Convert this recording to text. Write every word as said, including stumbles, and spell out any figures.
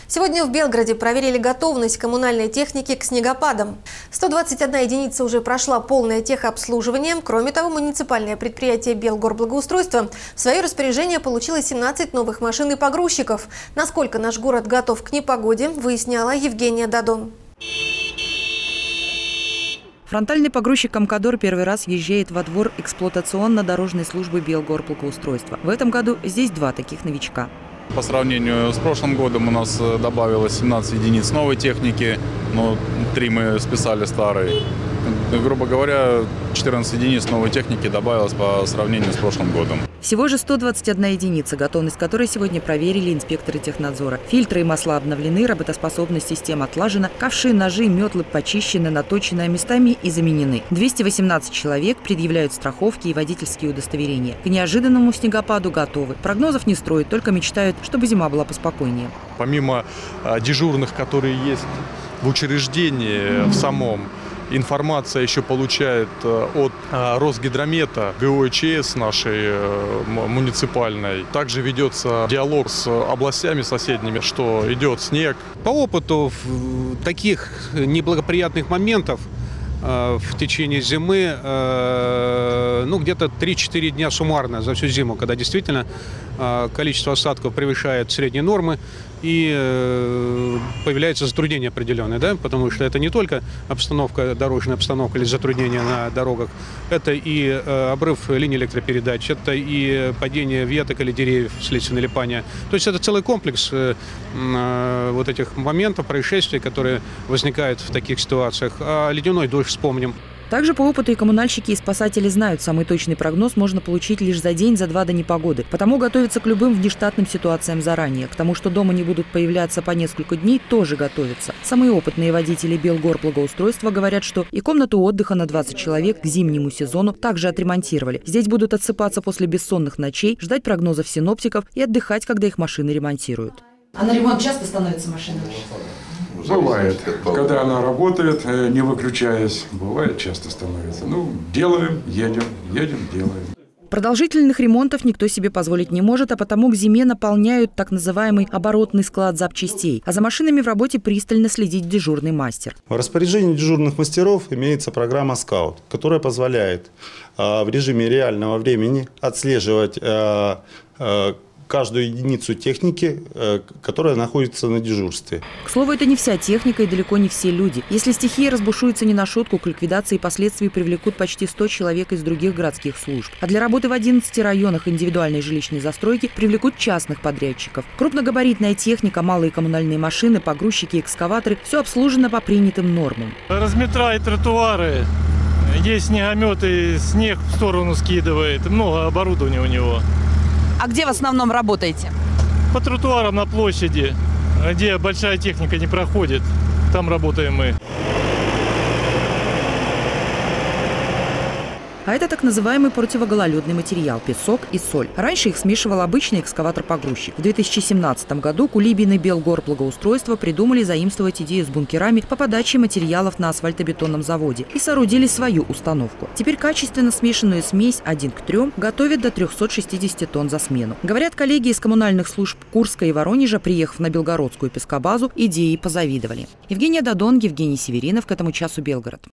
Сегодня в Белгороде проверили готовность коммунальной техники к снегопадам. сто двадцать одна единица уже прошла полное техобслуживание. Кроме того, муниципальное предприятие «Белгорблагоустройство» в свое распоряжение получило семнадцать новых машин и погрузчиков. Насколько наш город готов к непогоде, выясняла Евгения Дадон. Фронтальный погрузчик «Камкадор» первый раз въезжает во двор эксплуатационно-дорожной службы «Белгорблагоустройства». В этом году здесь два таких новичка. По сравнению с прошлым годом у нас добавилось семнадцать единиц новой техники, но три мы списали старые. Грубо говоря, четырнадцать единиц новой техники добавилось по сравнению с прошлым годом. Всего же сто двадцать одна единица, готовность которой сегодня проверили инспекторы технадзора. Фильтры и масла обновлены, работоспособность систем отлажена, ковши, ножи, метлы почищены, наточены, местами и заменены. двести восемнадцать человек предъявляют страховки и водительские удостоверения. К неожиданному снегопаду готовы. Прогнозов не строят, только мечтают, чтобы зима была поспокойнее. Помимо а, дежурных, которые есть в учреждении в самом, информация еще получает от Росгидромета, ГОЧС нашей муниципальной. Также ведется диалог с областями соседними, что идет снег. По опыту таких неблагоприятных моментов в течение зимы, ну, где-то три-четыре дня суммарно за всю зиму, когда действительно количество осадков превышает средние нормы и появляется затруднение определенное, да? Потому что это не только обстановка, дорожная обстановка или затруднения на дорогах, это и обрыв линий электропередач, это и падение веток или деревьев вследствие налипания. То есть это целый комплекс вот этих моментов, происшествий, которые возникают в таких ситуациях. А ледяной дождь вспомним. Также по опыту и коммунальщики, и спасатели знают, самый точный прогноз можно получить лишь за день, за два до непогоды. Потому готовятся к любым внештатным ситуациям заранее. К тому, что дома не будут появляться по несколько дней, тоже готовятся. Самые опытные водители Белгорблагоустройства говорят, что и комнату отдыха на двадцать человек к зимнему сезону также отремонтировали. Здесь будут отсыпаться после бессонных ночей, ждать прогнозов синоптиков и отдыхать, когда их машины ремонтируют. А на ремонт часто становится машина? Бывает. Когда она работает, не выключаясь, бывает, часто становится. Ну, делаем, едем, едем, делаем. Продолжительных ремонтов никто себе позволить не может, а потому к зиме наполняют так называемый оборотный склад запчастей. А за машинами в работе пристально следит дежурный мастер. В распоряжении дежурных мастеров имеется программа «Скаут», которая позволяет э, в режиме реального времени отслеживать э, э, каждую единицу техники, которая находится на дежурстве. К слову, это не вся техника и далеко не все люди. Если стихия разбушуется не на шутку, к ликвидации последствий привлекут почти сто человек из других городских служб. А для работы в одиннадцати районах индивидуальной жилищной застройки привлекут частных подрядчиков. Крупногабаритная техника, малые коммунальные машины, погрузчики, экскаваторы – все обслужено по принятым нормам. Разметрает тротуары, есть снегометы, снег в сторону скидывает, много оборудования у него. А где в основном работаете? По тротуарам на площади, где большая техника не проходит, там работаем мы. А это так называемый противогололедный материал – песок и соль. Раньше их смешивал обычный экскаватор-погрузчик. В две тысячи семнадцатом году Кулибин и Белгорблагоустройство придумали заимствовать идею с бункерами по подаче материалов на асфальтобетонном заводе и соорудили свою установку. Теперь качественно смешанную смесь один к трем готовят до трёхсот шестидесяти тонн за смену. Говорят, коллеги из коммунальных служб Курска и Воронежа, приехав на белгородскую пескобазу, идеи позавидовали. Евгения Дадон, Евгений Северинов. К этому часу Белгород.